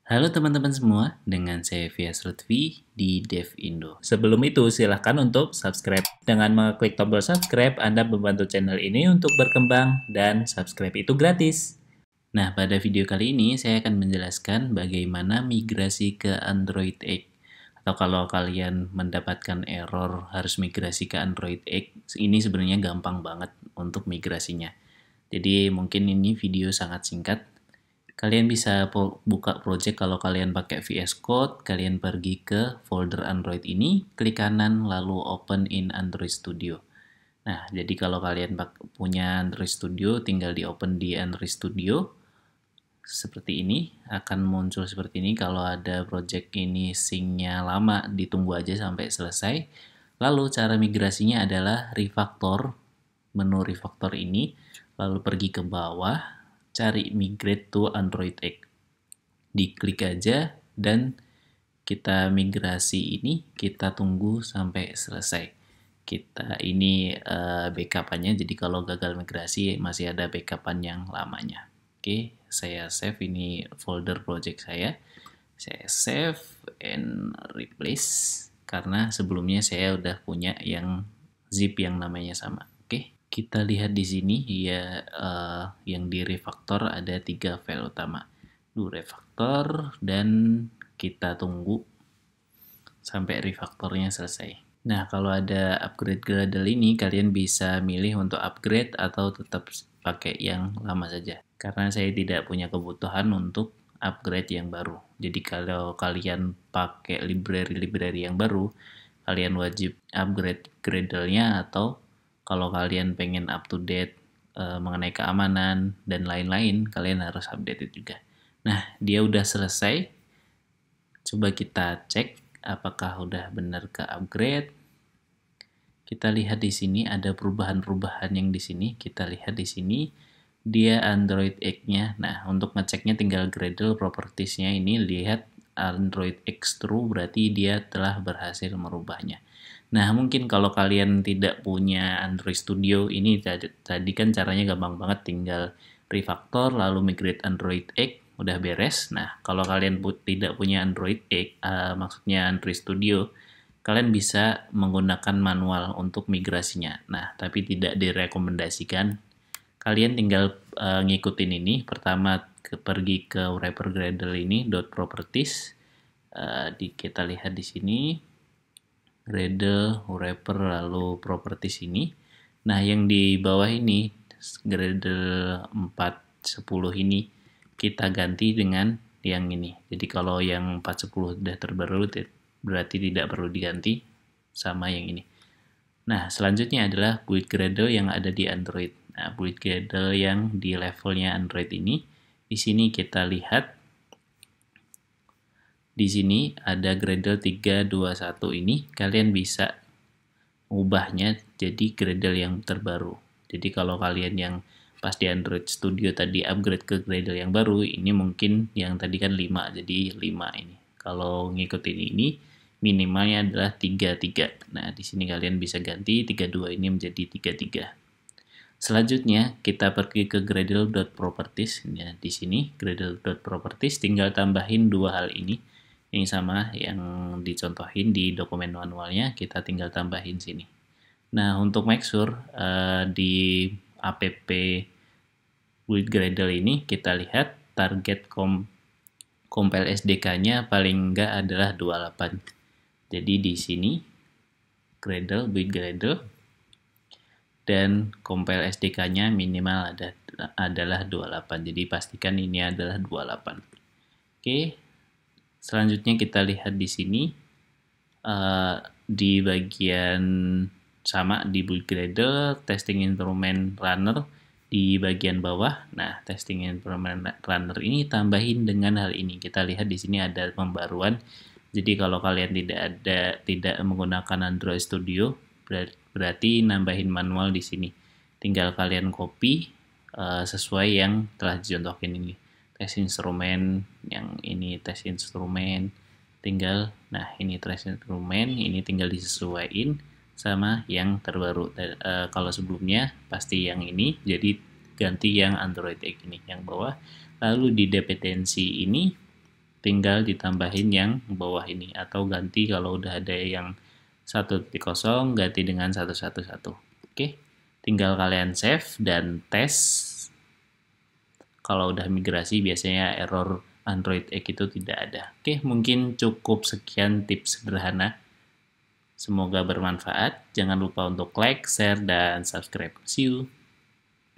Halo teman-teman semua, dengan saya Vias Lutfi di Dev Indo. Sebelum itu, silahkan untuk subscribe. Dengan mengklik tombol subscribe, Anda membantu channel ini untuk berkembang dan subscribe itu gratis. Nah, pada video kali ini saya akan menjelaskan bagaimana migrasi ke Android X. Atau kalau kalian mendapatkan error harus migrasi ke Android X, ini sebenarnya gampang banget untuk migrasinya. Jadi mungkin ini video sangat singkat. Kalian bisa buka project kalau kalian pakai VS Code, kalian pergi ke folder Android ini, klik kanan lalu open in Android Studio. Nah, jadi kalau kalian punya Android Studio, tinggal di open di Android Studio. Seperti ini, akan muncul seperti ini. Kalau ada project ini sync-nya lama, ditunggu aja sampai selesai. Lalu cara migrasinya adalah refactor, menu refactor ini, lalu pergi ke bawah, cari migrate to Android X. Diklik aja dan kita migrasi ini, kita tunggu sampai selesai. Kita ini backup-annya, jadi kalau gagal migrasi masih ada backup-an yang lamanya. Oke, saya save ini folder project saya. Saya save and replace karena sebelumnya saya udah punya yang zip yang namanya sama. Oke, kita lihat di sini ya, yang di refactor ada 3 file utama. Refactor dan kita tunggu sampai refactornya selesai. Nah, kalau ada upgrade Gradle ini, kalian bisa milih untuk upgrade atau tetap pakai yang lama saja. Karena saya tidak punya kebutuhan untuk upgrade yang baru. Jadi kalau kalian pakai library yang baru, kalian wajib upgrade Gradle-nya, atau kalau kalian pengen up to date mengenai keamanan dan lain-lain, kalian harus update itu juga. Nah, dia udah selesai. Coba kita cek apakah udah benar ke upgrade. Kita lihat di sini ada perubahan-perubahan yang di sini. Kita lihat di sini dia Android X-nya. Nah, untuk ngeceknya tinggal Gradle properties-nya ini, lihat Android X true, berarti dia telah berhasil merubahnya. Nah, mungkin kalau kalian tidak punya Android Studio, ini tadi kan caranya gampang banget, tinggal refactor lalu migrate Android X, udah beres. Nah, kalau kalian tidak punya Android X, maksudnya Android Studio, kalian bisa menggunakan manual untuk migrasinya. Nah, tapi tidak direkomendasikan. Kalian tinggal ngikutin ini. Pertama pergi ke wrapper Gradle ini .properties. Kita lihat di sini Gradle wrapper lalu properties ini. Nah, yang di bawah ini Gradle 4.10 ini kita ganti dengan yang ini. Jadi kalau yang 4.10 sudah terbaru, berarti tidak perlu diganti sama yang ini. Nah, selanjutnya adalah build Gradle yang ada di Android. Nah, build Gradle yang di levelnya Android ini, di sini kita lihat, di sini ada Gradle 321 ini, kalian bisa ubahnya jadi Gradle yang terbaru. Jadi kalau kalian yang pas di Android Studio tadi upgrade ke Gradle yang baru, ini mungkin yang tadi kan 5, jadi 5 ini. Kalau ngikutin ini, minimalnya adalah 33. Nah, di sini kalian bisa ganti 32 ini menjadi 33. Selanjutnya, kita pergi ke Gradle.properties. Ya, di sini Gradle.properties, tinggal tambahin dua hal ini. Ini sama yang dicontohin di dokumen manualnya, kita tinggal tambahin sini. Nah, untuk make sure di app build Gradle ini, kita lihat target compile SDK-nya paling enggak adalah 28. Jadi di sini Gradle, build Gradle, dan compile SDK-nya minimal adalah 28. Jadi pastikan ini adalah 28. Oke. Selanjutnya kita lihat di sini di bagian sama di build Gradle, testing instrument runner di bagian bawah. Nah, testing instrument runner ini tambahin dengan hal ini. Kita lihat di sini ada pembaruan. Jadi kalau kalian tidak menggunakan Android Studio, berarti nambahin manual di sini. Tinggal kalian copy sesuai yang telah dicontohkan ini. Tes instrumen, yang ini tes instrumen, tinggal, nah ini tes instrumen, ini tinggal disesuaikan sama yang terbaru. Kalau sebelumnya pasti yang ini, jadi ganti yang Android X ini yang bawah. Lalu di dependensi ini tinggal ditambahin yang bawah ini atau ganti kalau udah ada yang 1.0 ganti dengan 111. Oke, tinggal kalian save dan tes. Kalau udah migrasi biasanya error Android X itu tidak ada. Oke, mungkin cukup sekian tips sederhana. Semoga bermanfaat. Jangan lupa untuk like, share, dan subscribe. See you.